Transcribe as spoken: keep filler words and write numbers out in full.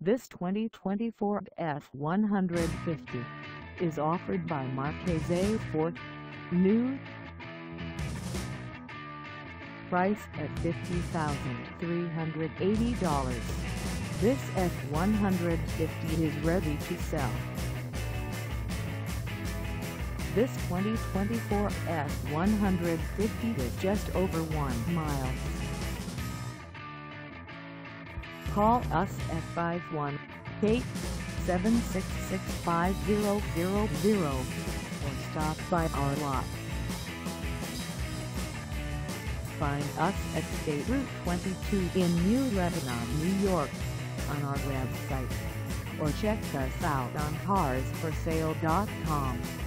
This twenty twenty-four F one fifty is offered by Marchese Ford, new. Price at fifty thousand three hundred eighty dollars. This F one fifty is ready to sell. This twenty twenty-four F one fifty is just over one mile. Call us at five one eight, seven six six, five zero zero zero or stop by our lot. Find us at State Route twenty-two in New Lebanon, New York, on our website, or check us out on cars for sale dot com.